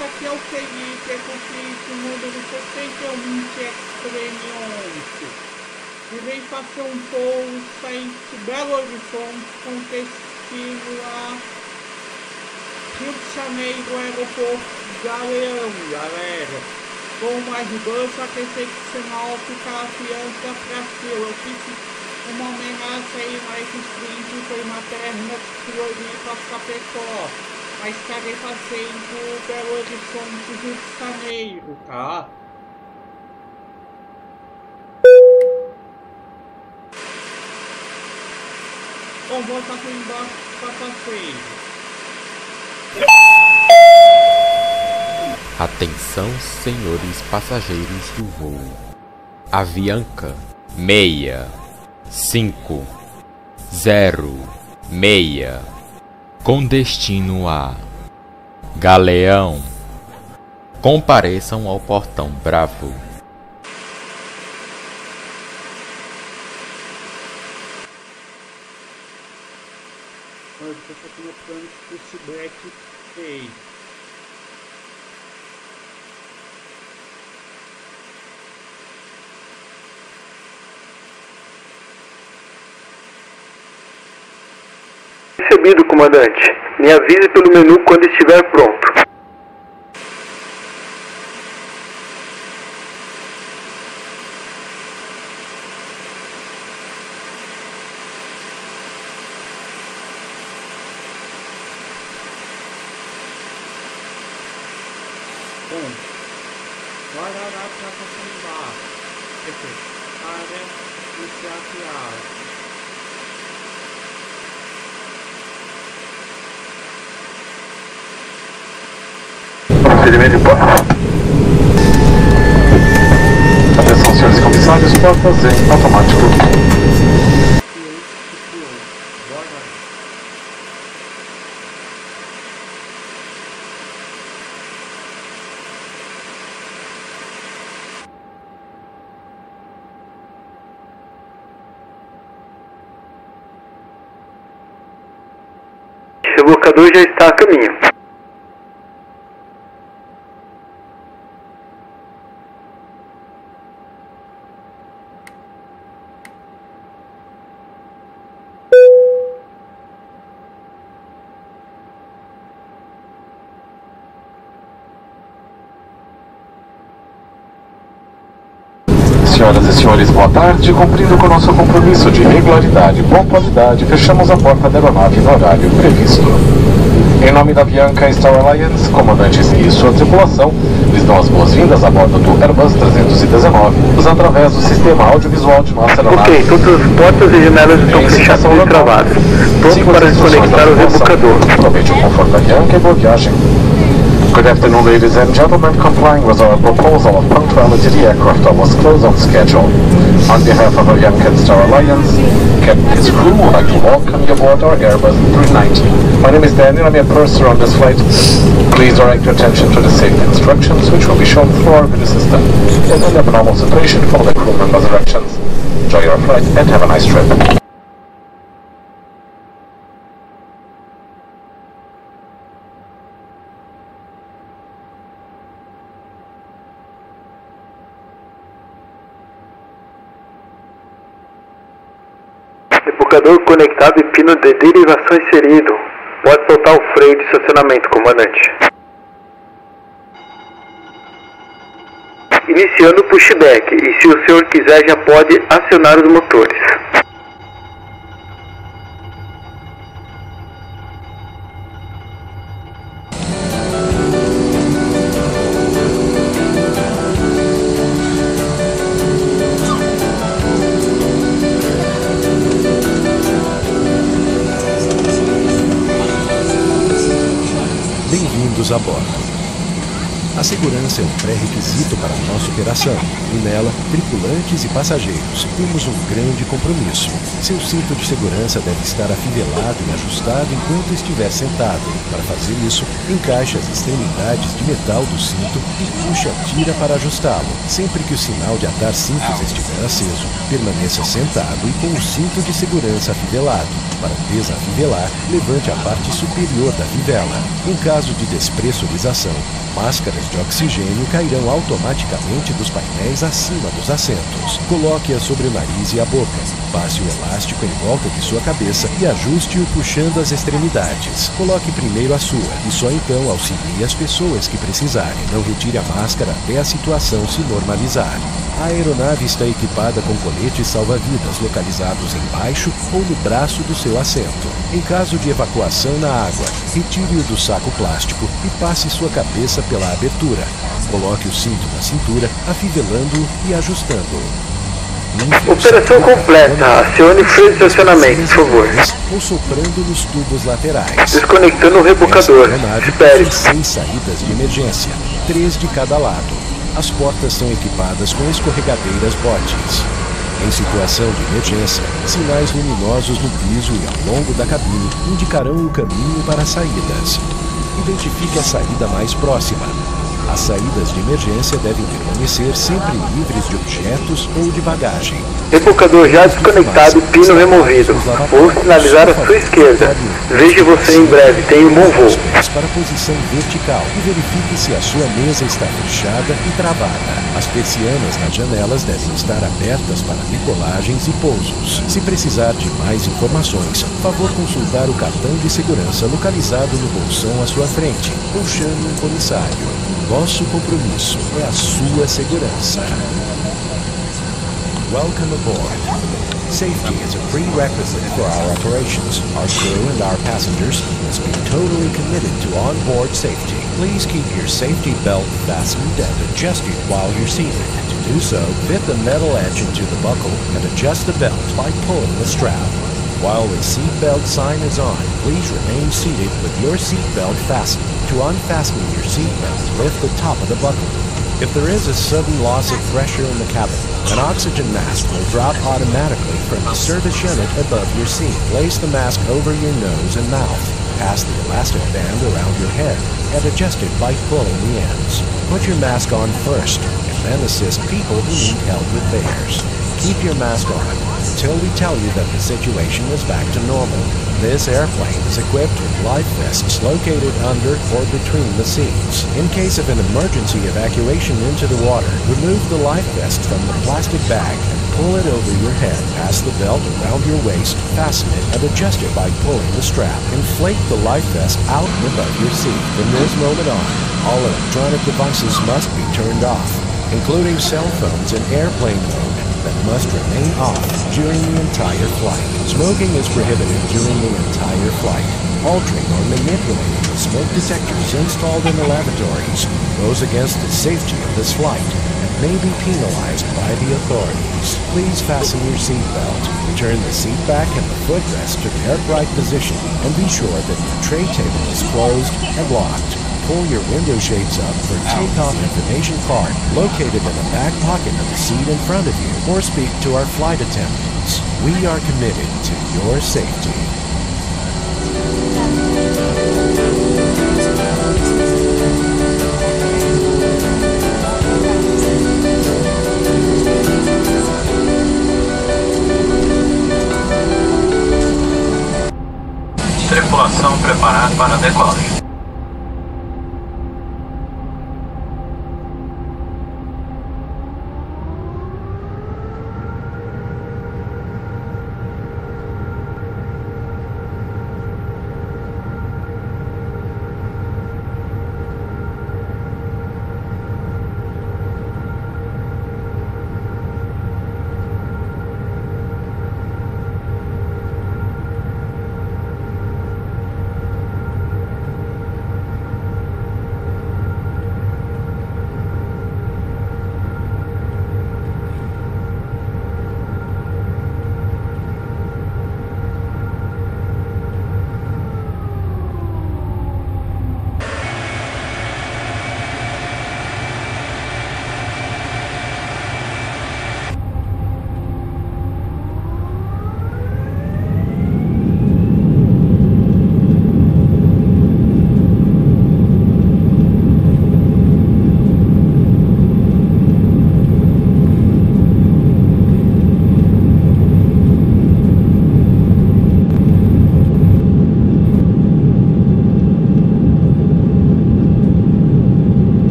Esse aqui é o Felipe, é conflito número 71 Extreme 11. E vem fazer um voo saindo de Belo Horizonte com destino a Rio de Janeiro, aeroporto Galeão, galera. Com uma mudança que esse sinal fica afiança pra cima. Eu fiz uma homenagem aí mais sprint foi materna de Floripa, Chapecó. Mas estarei fazendo Belo Horizonte, Rio de Janeiro, tá? Bom, vou estar aqui embaixo para passeio. Atenção, senhores passageiros do voo. Avianca 6506 com destino a Galeão. Compareçam ao portão Bravo. Olha, eu tô aqui no plano de pushback feito. Recebido, comandante. Me avise pelo menu quando estiver pronto. Bom, bora lá pra estação embaixo. Área iniciar viagem. Procedimento de porta. Atenção, senhores comissários, portas em automático. Bora lá. O rebocador já está a caminho. Senhoras e senhores, boa tarde. Cumprindo com o nosso compromisso de regularidade e pontualidade, fechamos a porta da aeronave no horário previsto. Em nome da Avianca Star Alliance, comandantes e sua tripulação, lhes dão as boas-vindas a bordo do Airbus 319, através do sistema audiovisual de nossa aeronave. Ok, todas as portas e janelas estão fechadas e travadas. Pronto para desconectar o rebocador. Aproveite o conforto da Avianca e boa viagem. Good afternoon, ladies and gentlemen. Complying with our proposal of punctuality, the aircraft was closed on schedule. On behalf of Avianca Star Alliance, Captain and his crew would like to welcome you aboard our Airbus 390. My name is Daniel, I'm your purser on this flight. Please direct your attention to the safety instructions, which will be shown through our video system. In an abnormal situation, follow the crew members' directions. Enjoy your flight and have a nice trip. Rebocador conectado e pino de derivação inserido. Pode soltar o freio de estacionamento, comandante. Iniciando o pushback, e se o senhor quiser já pode acionar os motores. Bem-vindos a bordo. A segurança é um pré-requisito para a nossa operação, e nela, tripulantes e passageiros, temos um grande compromisso. Seu cinto de segurança deve estar afivelado e ajustado enquanto estiver sentado. Para fazer isso, encaixe as extremidades de metal do cinto e puxe a tira para ajustá-lo. Sempre que o sinal de atar cintos estiver aceso, permaneça sentado e com o cinto de segurança afivelado. Para desafivelar, levante a parte superior da fivela. Em caso de despressurização, máscaras de oxigênio cairão automaticamente dos painéis acima dos assentos. Coloque-a sobre o nariz e a boca. Passe o elástico em volta de sua cabeça e ajuste-o puxando as extremidades. Coloque primeiro a sua e só então auxilie as pessoas que precisarem. Não retire a máscara até a situação se normalizar. A aeronave está equipada com coletes salva-vidas localizados embaixo ou no braço do seu assento. Em caso de evacuação na água, retire-o do saco plástico e passe sua cabeça pela abertura. Coloque o cinto na cintura, afivelando-o e ajustando-o. Operação completa. Acione o freio de acionamento, por favor. Ou soprando nos tubos laterais. Desconectando o rebocador. Espere. Tem 6 saídas de emergência, 3 de cada lado. As portas são equipadas com escorregadeiras botes. Em situação de emergência, sinais luminosos no piso e ao longo da cabine indicarão o caminho para as saídas. Identifique a saída mais próxima. As saídas de emergência devem permanecer sempre livres de objetos ou de bagagem. Rebocador já desconectado e pino removido. Vou sinalizar à sua esquerda. Vejo você em breve. Tenha um bom voo. Para a posição vertical e verifique se a sua mesa está fechada e travada. As persianas nas janelas devem estar abertas para decolagens e pousos. Se precisar de mais informações, favor consultar o cartão de segurança localizado no bolsão à sua frente ou chame um comissário. Nosso compromisso é a sua segurança. Welcome aboard. Safety is a prerequisite for our operations. Our crew and our passengers must be totally committed to onboard safety. Please keep your safety belt fastened and adjusted while you're seated. To do so, fit the metal edge into the buckle and adjust the belt by pulling the strap. While the seatbelt sign is on, please remain seated with your seatbelt fastened. To unfasten your seatbelt, lift the top of the buckle. If there is a sudden loss of pressure in the cabin, an oxygen mask will drop automatically from the service unit above your seat. Place the mask over your nose and mouth. Pass the elastic band around your head and adjust it by pulling the ends. Put your mask on first and then assist people who need help with theirs. Keep your mask on until we tell you that the situation is back to normal. This airplane is equipped with life vests located under or between the seats. In case of an emergency evacuation into the water, remove the life vest from the plastic bag and pull it over your head. Pass the belt around your waist, fasten it, and adjust it by pulling the strap. Inflate the life vest out and above your seat. From this moment on, all electronic devices must be turned off, including cell phones in airplane mode that must remain off during the entire flight. Smoking is prohibited during the entire flight. Altering or manipulating the smoke detectors installed in the lavatories goes against the safety of this flight and may be penalized by the authorities. Please fasten your seatbelt. Turn the seat back and the footrest to their upright position and be sure that your tray table is closed and locked. Pull your window shades up for takeoff information card located in the back pocket of the seat in front of you, or speak to our flight attendants. We are committed to your safety. Tripulação preparada para a decolagem.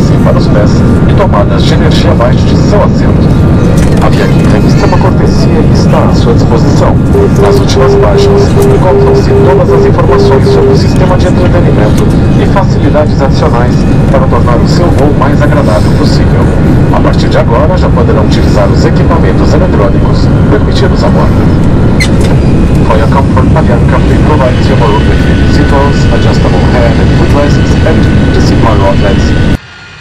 descem para os pés e tomadas de energia abaixo de seu assento. A Bianchi Revista é uma cortesia e está à sua disposição. Nas últimas páginas encontram-se todas as informações sobre o sistema de entretenimento e facilidades adicionais para tornar o seu voo mais agradável possível. A partir de agora já poderão utilizar os equipamentos eletrônicos permitidos a bordo. For your comfort, Bianca provides your room with heated seatbelts, adjustable head and footrests, and discipline outlets.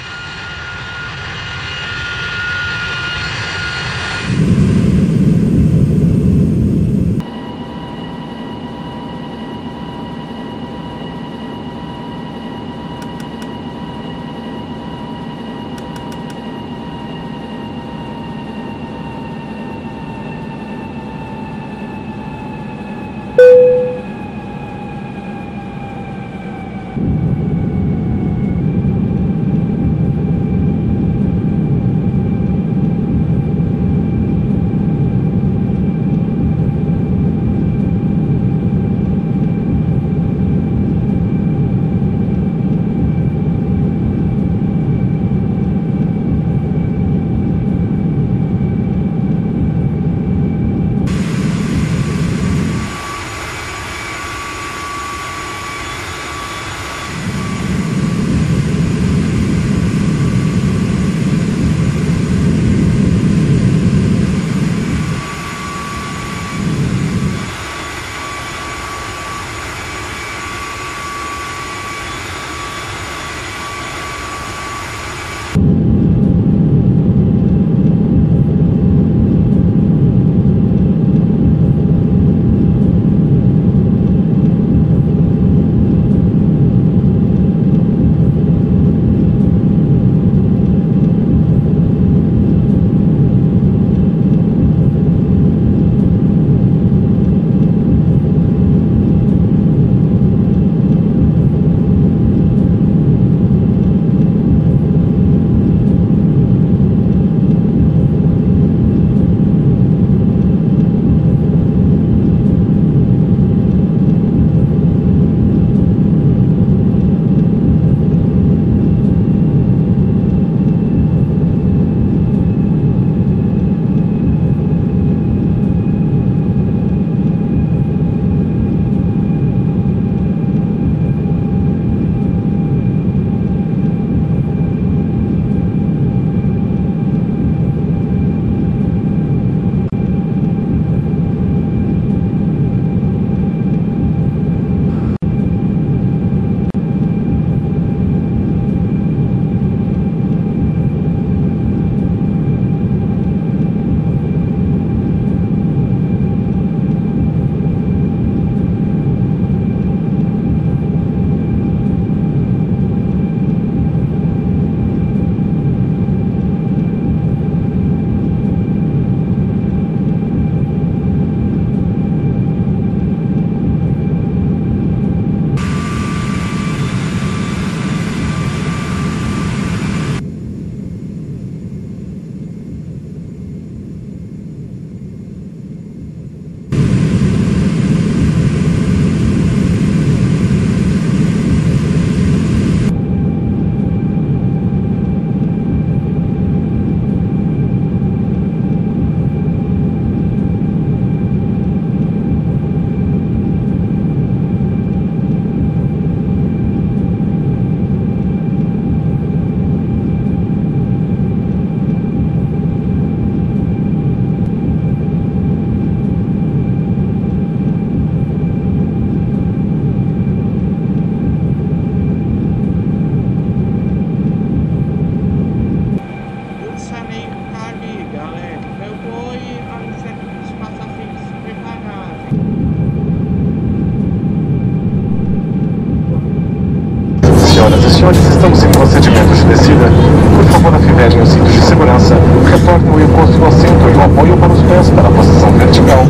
Senhoras e senhores, estamos em procedimento de descida. Por favor, afivelem os cintos de segurança, retornem o encosto no assento e o apoio para os pés para a posição vertical.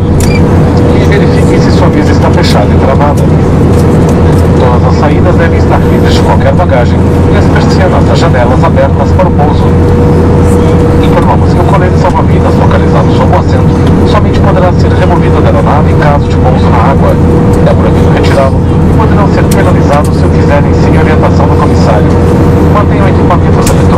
E verifiquem se sua mesa está fechada e travada. Todas as saídas devem estar livres de qualquer bagagem e as persianas das janelas abertas para o pouso. Informamos que o colete salva-vidas localizado sob o assento somente poderá ser removido da aeronave em caso de pouso na água. É proibido retirá-lo e poderão ser penalizados se o fizerem sem orientação do comissário. Mantenham equipamentos eletrônicos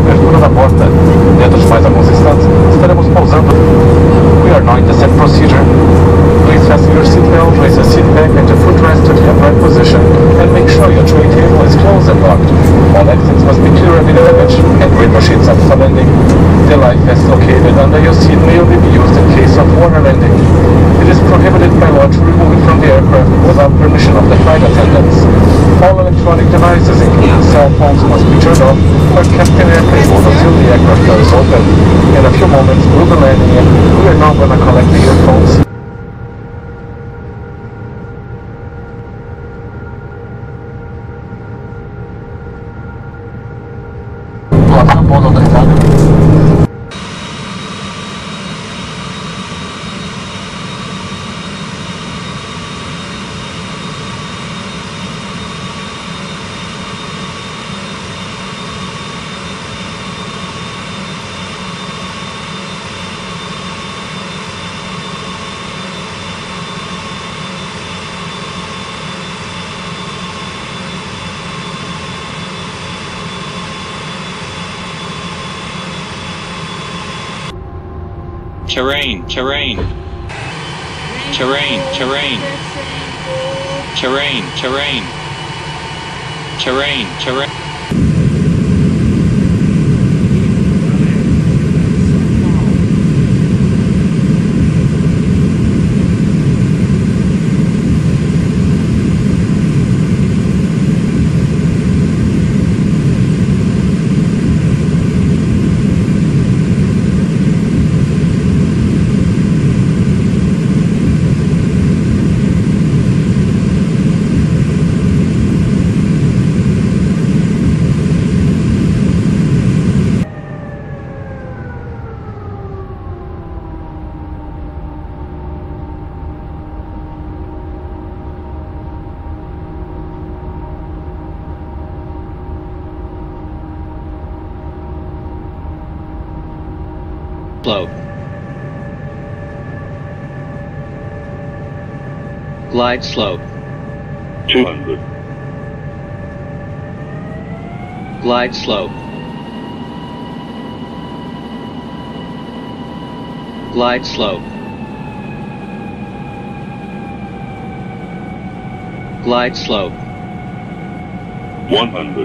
abertura da porta. Dentro de mais alguns instantes, estaremos pousando. We are now in descent procedure. Please fasten your seatbelt, raise your seat back and your footrest to the upright position, and make sure your tray table is closed and locked. All exits must be clear of any damage, and green machines are for landing. The life vest located under your seat may only be used in case of water landing. It is prohibited by law to remove it from the aircraft without permission of the flight attendants. All electronic devices, including cell phones, must be turned off or kept in airplane mode until the aircraft door is open. In a few moments, we'll be landing and we are now going to collect the earphones. Terrain, terrain. Terrain, terrain. Terrain, terrain. Terrain, terrain. Slope. Glide slope. 200. Glide slope. Glide slope. Glide slope. 100.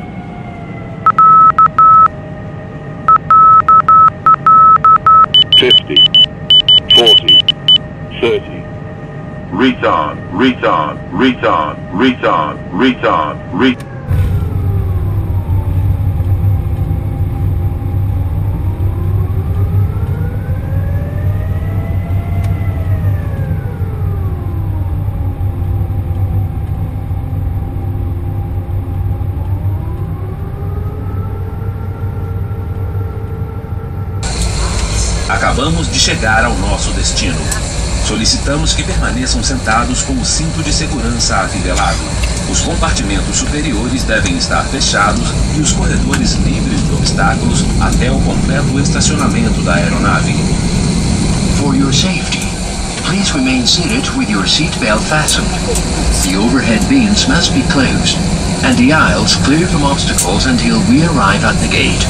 Retard, retard, retard, retard, retard, retard. Acabamos de chegar ao nosso destino. Solicitamos que permaneçam sentados com o cinto de segurança afivelado. Os compartimentos superiores devem estar fechados e os corredores livres de obstáculos até o completo estacionamento da aeronave. For your safety, please remain seated with your seatbelt fastened. The overhead bins must be closed, and the aisles clear from obstacles until we arrive at the gate.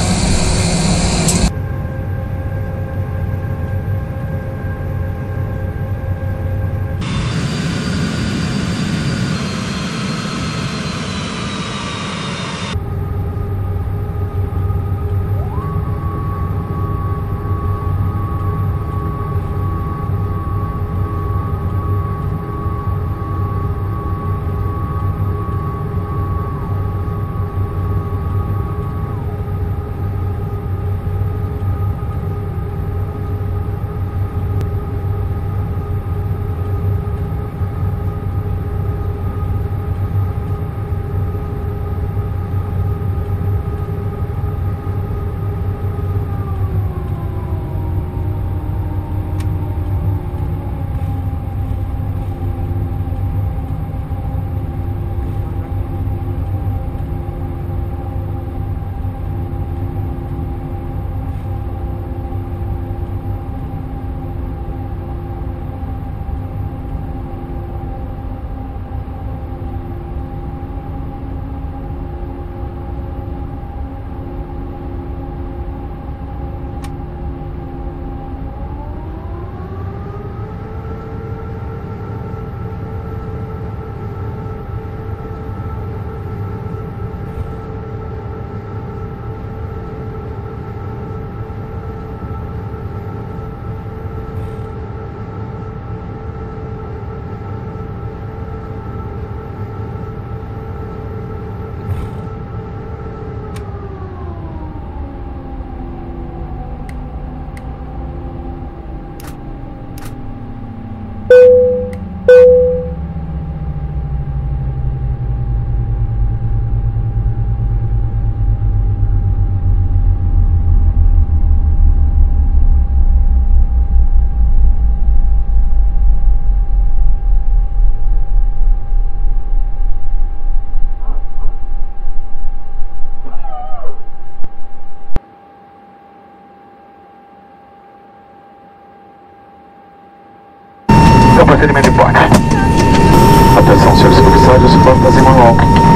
Mantenimento em placa. Atenção, senhores comissários, portas em manual.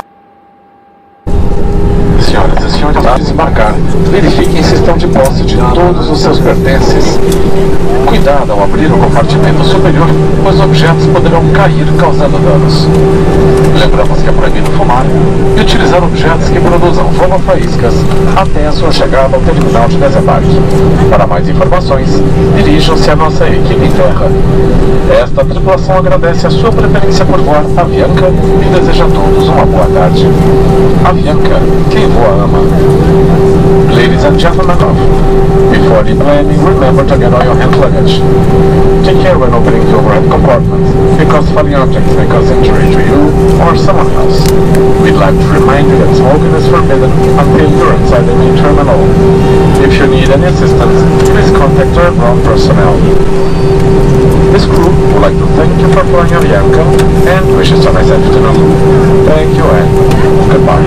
Senhoras e senhores, ao desembarcar, verifiquem se estão de posse de todos os seus pertences. Cuidado ao abrir o compartimento superior, pois objetos poderão cair causando danos. Lembramos que é proibido fumar e utilizar objetos que produzam fogo ou faíscas até a sua chegada ao terminal de desembarque. Para mais informações, dirijam-se à nossa equipe em terra. Esta tripulação agradece a sua preferência por voar Avianca e deseja a todos uma boa tarde. Avianca, quem voa ama. Ladies and gentlemen, before deplaning, remember to get all your hand luggage. Take care when opening the overhead compartment, because falling objects may cause injury to you or someone else. We'd like to remind you that smoking is forbidden until you're inside the main terminal. If you need any assistance, please contact our ground personnel. This crew would like to thank you for flying Avianca and wishes you a nice afternoon. Thank you and goodbye.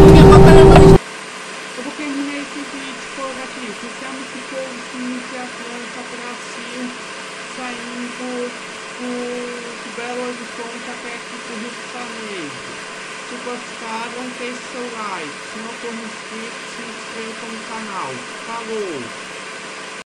Eu vou terminar esse vídeo por aqui. Ficamos de pouso de Atlanta, Brasil, saindo do Belo Horizonte até aqui pro Rio de Janeiro. Se gostaram, deixe seu like. Se não for inscrito, se inscreva no canal. Falou!